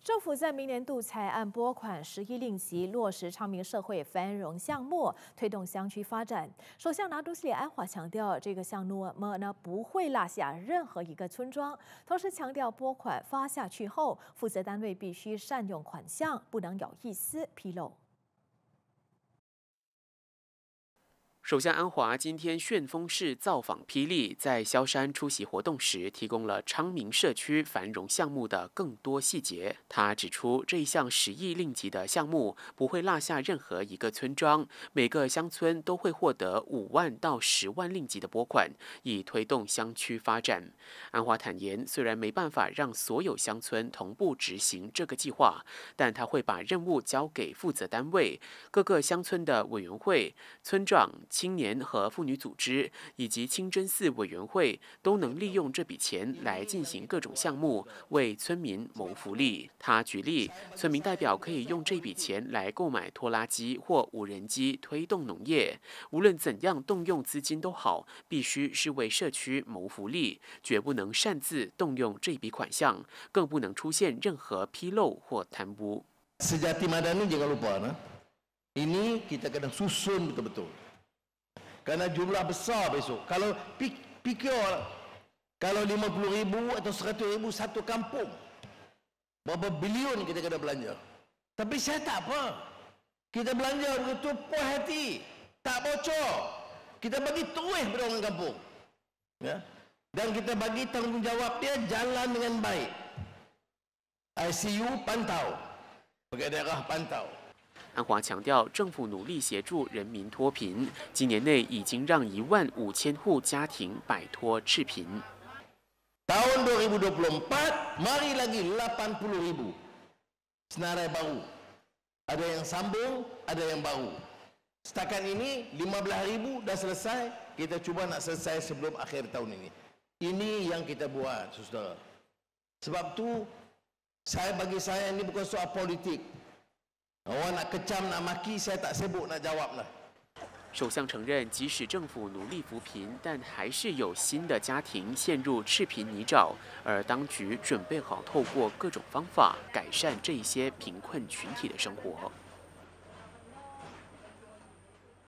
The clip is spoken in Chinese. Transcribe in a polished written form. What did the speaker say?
政府在明年度才按拨款10亿令吉落实昌明社会繁荣项目，推动乡区发展。首相拿督斯里安华强调，这个项目不会落下任何一个村庄，同时强调拨款发下去后，负责单位必须善用款项，不能有一丝纰漏。 首相安华今天旋风式造访霹雳，在萧山出席活动时，提供了昌明社区繁荣项目的更多细节。他指出，这一项10亿令吉的项目不会落下任何一个村庄，每个乡村都会获得5万到10万令吉的拨款，以推动乡区发展。安华坦言，虽然没办法让所有乡村同步执行这个计划，但他会把任务交给负责单位、各个乡村的委员会、村长、 青年和妇女组织以及清真寺委员会都能利用这笔钱来进行各种项目，为村民谋福利。他举例，村民代表可以用这笔钱来购买拖拉机或无人机推动农业。无论怎样动用资金都好，必须是为社区谋福利，绝不能擅自动用这笔款项，更不能出现任何纰漏或贪污。 Sejati Madani jangan lupa, nah. Ini kita kena susun betul-betul. Karena jumlah besar besok. Kalau fikir kalau 50,000 atau 100,000 satu kampung, berapa bilion kita kena belanja. Tapi saya tak apa. Kita belanja begitu puas hati, tak bocor. Kita bagi terus pada orang kampung. Ya. Dan kita bagi tanggungjawab dia jalan dengan baik. ICU pantau. Bagi daerah pantau. 安华强调，政府努力协助人民脱贫，今年内已经让15000户家庭摆脱赤贫。 Tahun 2024, mari lagi 80,000 senarai baru. Ada yang sambung, ada yang baru. Setakat ini 15,000 dah selesai. Kita cuba nak selesai sebelum akhir tahun ini. Ini yang kita buat, saudara. Sebab tu, bagi saya ini bukan soal politik. Orang nak kecam, nak maki, saya tak sibuk nak jawab lah. 首相承认，即使政府努力扶贫，但还是有新的家庭陷入赤贫泥沼，而当局准备好透过各种方法改善这些贫困群体的生活。